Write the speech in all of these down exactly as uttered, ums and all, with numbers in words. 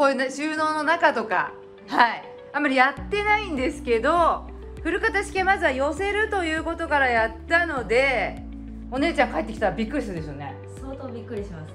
こういう、ね、収納の中とか、はい、あんまりやってないんですけど、フル型式はまずは寄せるということからやったので、お姉ちゃん帰ってきたらびっくりするでしょうね。 相当びっくりしますね。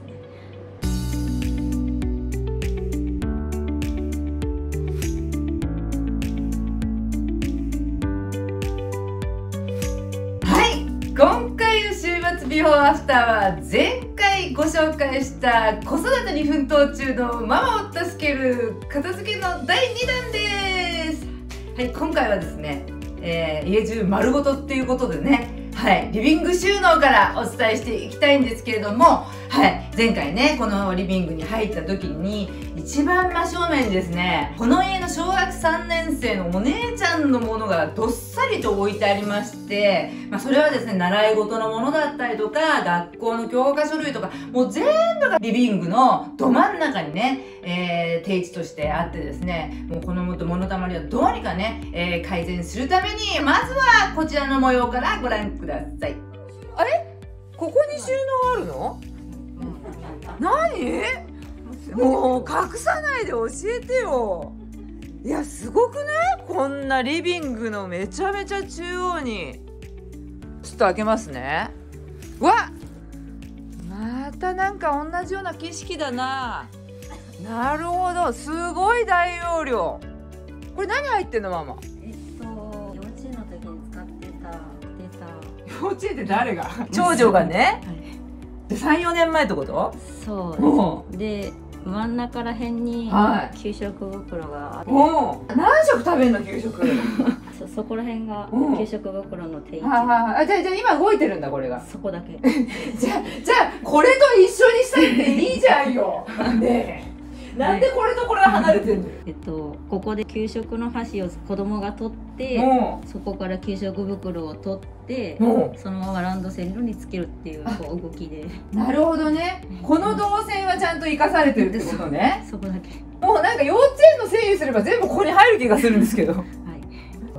今回の週末ビフォーアフターは前回ご紹介した子育てに奮闘中のママを助ける片付けのだいにだんです。はい、今回はですね、えー、家中丸ごとっていうことでね、はい、リビング収納からお伝えしていきたいんですけれども、はい、前回ねこのリビングに入った時に一番真正面にですね、この家の小学さんねん生のお姉ちゃんのものがどっさりと置いてありまして、まあ、それはですね習い事のものだったりとか学校の教科書類とかもう全部がリビングのど真ん中にね、えー、定位置としてあってですね、もうこの物たまりをどうにかね、えー、改善するためにまずはこちらの模様からご覧ください。あれ、ここに収納あるの？何？もう隠さないで教えてよ。いやすごくない？こんなリビングのめちゃめちゃ中央に。ちょっと開けますね。わっ、またなんか同じような景色だな。なるほど、すごい大容量。これ何入ってんのママ？ えっと幼稚園の時に使ってたデータ。 幼稚園って誰が？長女がね、はい、さん、よねんまえってこと？ そうです。で真ん中らへんに給食袋があって、 はい、何食食べんの給食？ そ, そこらへんが給食袋の定位置。 はいはいはい。あ、じゃあじゃあ今動いてるんだこれが。 そこだけ。 じゃあじゃあこれと一緒にしたっていいじゃんよ。ねえ。なんでこれとこれが離れてんの？ えっとここで給食の箸を子供が取って、そこから給食袋を取って、そのままランドセルにつけるっていうこう動きで。なるほどね。この動線はちゃんと生かされてるってことね。 そこだけ。 もうなんか幼稚園の整理すれば全部ここに入る気がするんですけど。はい。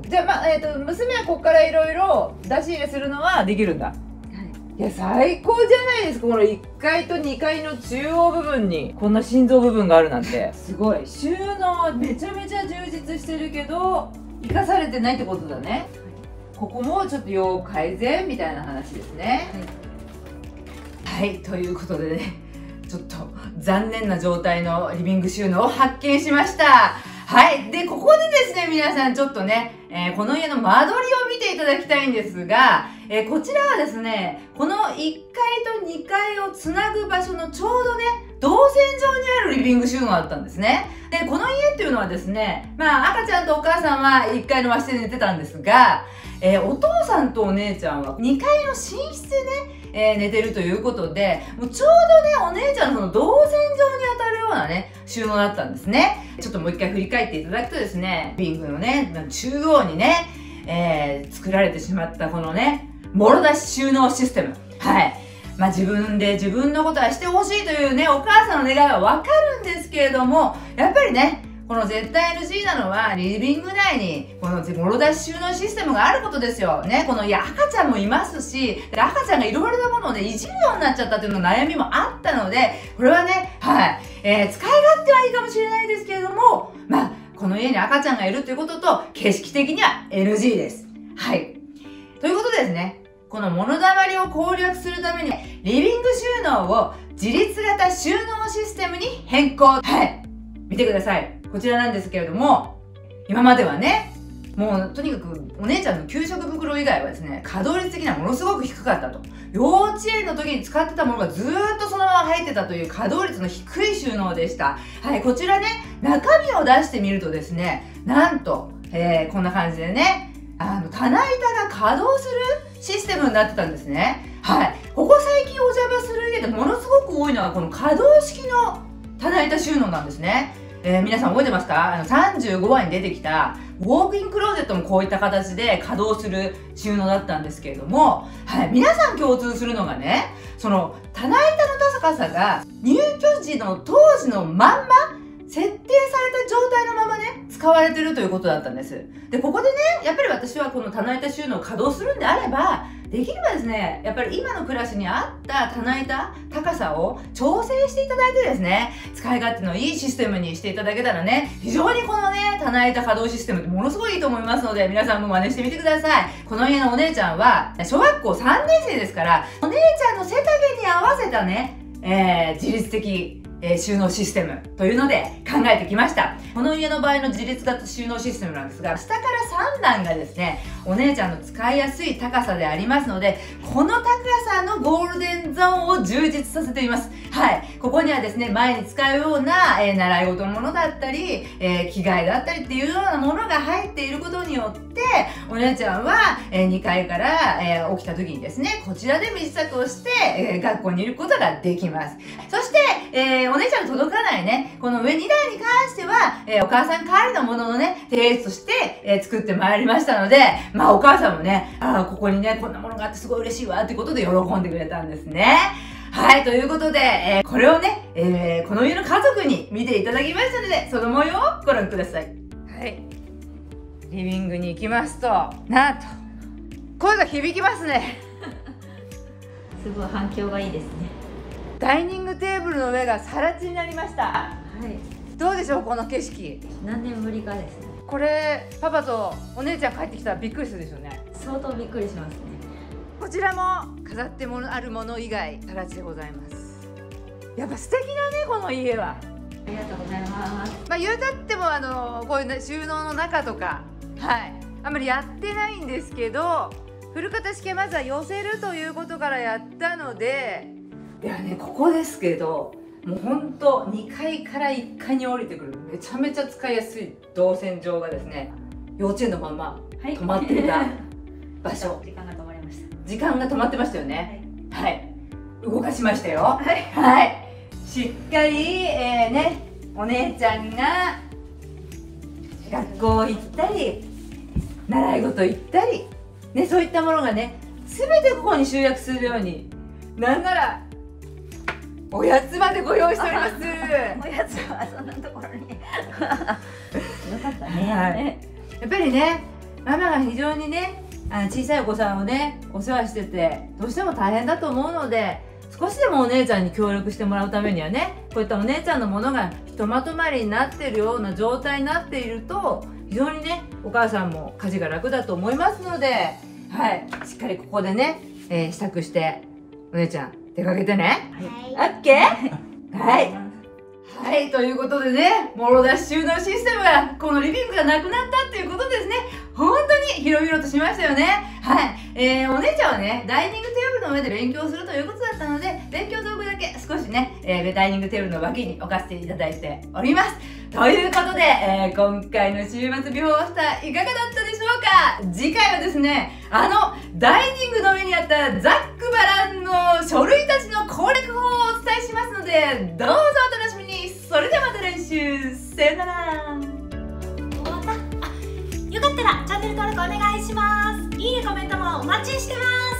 じゃあまあえっと娘はここからいろいろ出し入れするのはできるんだ。いや最高じゃないですか。このいっかいとにかいの中央部分にこんな心臓部分があるなんてすごい。収納めちゃめちゃ充実してるけど生かされてないってことだね。ここもちょっと要改善みたいな話ですね。はい、はい、ということでね、ちょっと残念な状態のリビング収納を発見しました。はい。で、ここでですね、皆さんちょっとね、えー、この家の間取りを見ていただきたいんですが、えー、こちらはですね、このいっかいとにかいをつなぐ場所のちょうどね、動線上にあるリビング収納だったんですね。で、この家っていうのはですね、まあ赤ちゃんとお母さんはいっかいの和室で寝てたんですが、えー、お父さんとお姉ちゃんはにかいの寝室でね、えー、寝てるということで、もうちょうどね、お姉ちゃんのその動線上に当たるようなね、収納だったんですね。ちょっともう一回振り返っていただくとですね、リビングのね、中央にね、えー、作られてしまったこのね、もろ出し収納システム。はい。まあ自分で自分のことはしてほしいというね、お母さんの願いはわかるんですけれども、やっぱりね、この絶対 エヌジー なのはリビング内にこのもろ出し収納システムがあることですよ。ね、このいや赤ちゃんもいますし、赤ちゃんがいろいろなものをね、いじるようになっちゃったっていうの悩みもあったので、これはね、はい、えー、使い勝手はいいかもしれないですけれども、まあ、この家に赤ちゃんがいるということと、景色的には エヌジー です。はい。ということでですね、この物だまりを攻略するために、リビング収納を自立型収納システムに変更。はい。見てください。こちらなんですけれども、今まではね、もうとにかくお姉ちゃんの給食袋以外はですね、稼働率的にはものすごく低かったと。幼稚園の時に使ってたものがずーっとそのまま入ってたという稼働率の低い収納でした。はい、こちらね、中身を出してみるとですね、なんと、えー、こんな感じでね、あの、棚板が稼働するシステムになってたんですね。はい。ここ最近お邪魔する家でものすごく多いのはこの可動式の棚板収納なんですね。えー、皆さん覚えてますか？あのさんじゅうごわに出てきたウォークインクローゼットもこういった形で稼働する収納だったんですけれども、はい、皆さん共通するのがね、その棚板の高さが入居時の当時のまんま設定された状態のままね、使われてるということだったんです。で、ここでね、やっぱり私はこの棚板収納を稼働するんであれば、 できればですね、やっぱり今の暮らしに合った棚板、高さを調整していただいてですね、使い勝手のいいシステムにしていただけたらね、非常にこのね、棚板可動システムってものすごいいいと思いますので、皆さんも真似してみてください。この家のお姉ちゃんは、小学校さんねん生ですから、お姉ちゃんの背丈に合わせたね、えー、自律的、えー、収納システムというので考えてきました。この家の場合の自律型収納システムなんですが、下からさん段がですね、お姉ちゃんの使いやすい高さでありますので、この高さのゴールデンゾーンを充実させています。はい。ここにはですね、前に使うような、えー、習い事のものだったり、えー、着替えだったりっていうようなものが入っていることによって、お姉ちゃんは、えー、にかいから、えー、起きた時にですね、こちらで身支度をして、えー、学校にいることができます。そして、えー、お姉ちゃんの届かないね、この上に段に関しては、えー、お母さん代わりのもののね、提出として、えー、作ってまいりましたので、まあお母さんもね、ああ、ここにね、こんなものがあってすごい嬉しいわ、ということで喜んでくれたんですね。はい、ということで、えー、これをね、えー、この家の家族に見ていただきましたので、その模様をご覧ください。はい。リビングに行きますと、なんと、声が響きますね。 すごい反響がいいですね。 ダイニングテーブルの上が更地になりました。 はい。 どうでしょう、この景色。 何年ぶりかですね。 これ、パパとお姉ちゃん帰ってきたらびっくりするでしょうね。 相当びっくりしますね。 こちらも飾ってもあるもの以外、更地でございます。やっぱ素敵だね、この家は。 ありがとうございます。 まあ、言うたっても、あのこういう、ね、収納の中とか、はい、あんまりやってないんですけど、フル片付けまずは寄せるということからやったので、ではね、ここですけど、もうほんとにかいからいっかいに降りてくるめちゃめちゃ使いやすい動線上がですね、幼稚園のまま止まっていた場所、 はい、時間が止まりました。 時間が止まってましたよね。はい、はい、動かしましたよ。はい、はい、しっかり、えー、ね、お姉ちゃんが学校行ったり習い事行ったり、ね、そういったものがね、全てここに集約するように、なんならおやつまでご用意しております。 おやつはそんなところによかったね、 はい、やっぱりね、ママが非常にね、あの小さいお子さんをねお世話しててどうしても大変だと思うので、少しでもお姉ちゃんに協力してもらうためにはね、こういったお姉ちゃんのものがひとまとまりになっているような状態になっていると、非常にねお母さんも家事が楽だと思いますので、はい、しっかりここでね、えー、支度してお姉ちゃん出かけてね。はい、オッケー。はい。はい、ということでね、もろ出し収納システムが、このリビングがなくなったっていうことですね。本当に広々としましたよね。はい。えー、お姉ちゃんはね、ダイニングテーブルの上で勉強するということだったので、勉強道具だけ少しね、えー、ダイニングテーブルの脇に置かせていただいております。ということで、えー、今回の週末ビフォーアフターいかがだったでしょうか。次回はですね、あのダイニングの上にあったザックバランの書類たちの攻略法をお伝えしますので、どうぞお楽しみに。それではまた来週、さよなら。 終わった。あ、よかったらチャンネル登録お願いします。いいね、コメントもお待ちしてます。